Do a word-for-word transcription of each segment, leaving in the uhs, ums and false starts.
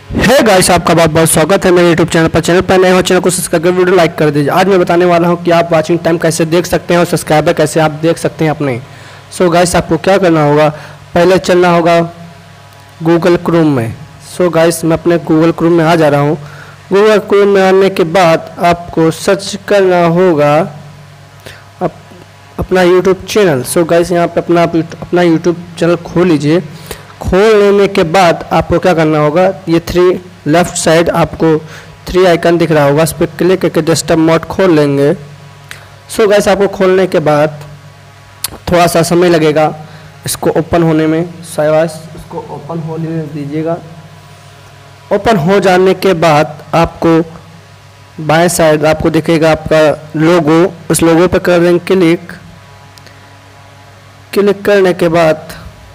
Hey guys, आपका बहुत बहुत स्वागत है मेरे यूट्यूब चैनल पर। चैनल पर नए हो, चैनल को सब्सक्राइब कर वीडियो लाइक कर दीजिए। आज मैं बताने वाला हूं कि आप वाचिंग टाइम कैसे देख सकते हैं और सब्सक्राइबर कैसे आप देख सकते हैं अपने। सो so गाइस, आपको क्या करना होगा, पहले चलना होगा गूगल क्रोम में। सो so गाइस, मैं अपने गूगल क्रोम में आ जा रहा हूँ। गूगल क्रोम में आने के बाद आपको सर्च करना होगा अप, अपना यूट्यूब चैनल। सो गाइस, यहाँ पर अपना अपना यूट्यूब चैनल खोल लीजिए। खोल लेने के बाद आपको क्या करना होगा, ये थ्री लेफ्ट साइड आपको थ्री आइकन दिख रहा होगा, इस पर क्लिक करके डेस्कटॉप मोड खोल लेंगे। सो गाइस, आपको खोलने के बाद थोड़ा सा समय लगेगा इसको ओपन होने में। शायद इसको ओपन होने दीजिएगा। ओपन हो जाने के बाद आपको बाएं साइड आपको दिखेगा आपका लोगो, उस लोगो पर कर देंगे क्लिक। क्लिक करने के बाद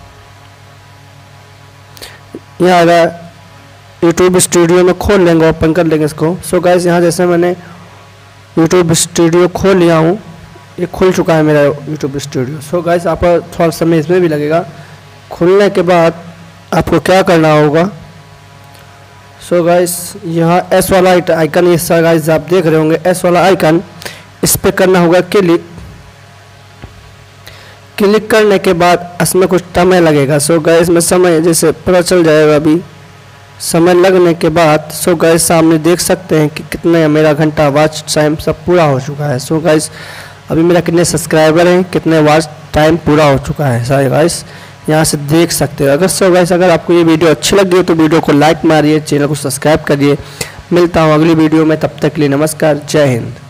यहाँ आएगा यूट्यूब स्टूडियो में, खोल लेंगे, ओपन कर लेंगे इसको। सो गाइस, यहाँ जैसे मैंने यूट्यूब स्टूडियो खोल लिया हूँ, ये खुल चुका है मेरा यूट्यूब स्टूडियो। सो गाइस, आपका थोड़ा समय इसमें भी लगेगा। खुलने के बाद आपको क्या करना होगा, सो गाइस यहाँ एस वाला आइकन, ये सारा गाइस आप देख रहे होंगे एस वाला आइकन, इस पर करना होगा क्लिक। क्लिक करने के बाद इसमें कुछ समय लगेगा। सो गाइस, में समय जैसे पता चल जाएगा अभी। समय लगने के बाद सो गाइस सामने देख सकते हैं कि कितने मेरा घंटा वॉच टाइम सब पूरा हो चुका है। सो गाइस, अभी मेरा कितने सब्सक्राइबर हैं, कितने वॉच टाइम पूरा हो चुका है, सारे गाइस यहाँ से देख सकते हो। अगर सो गाइस, अगर आपको ये वीडियो अच्छी लगी हो तो वीडियो को लाइक मारिए, चैनल को सब्सक्राइब करिए। मिलता हूँ अगली वीडियो में, तब तक के लिए नमस्कार, जय हिंद।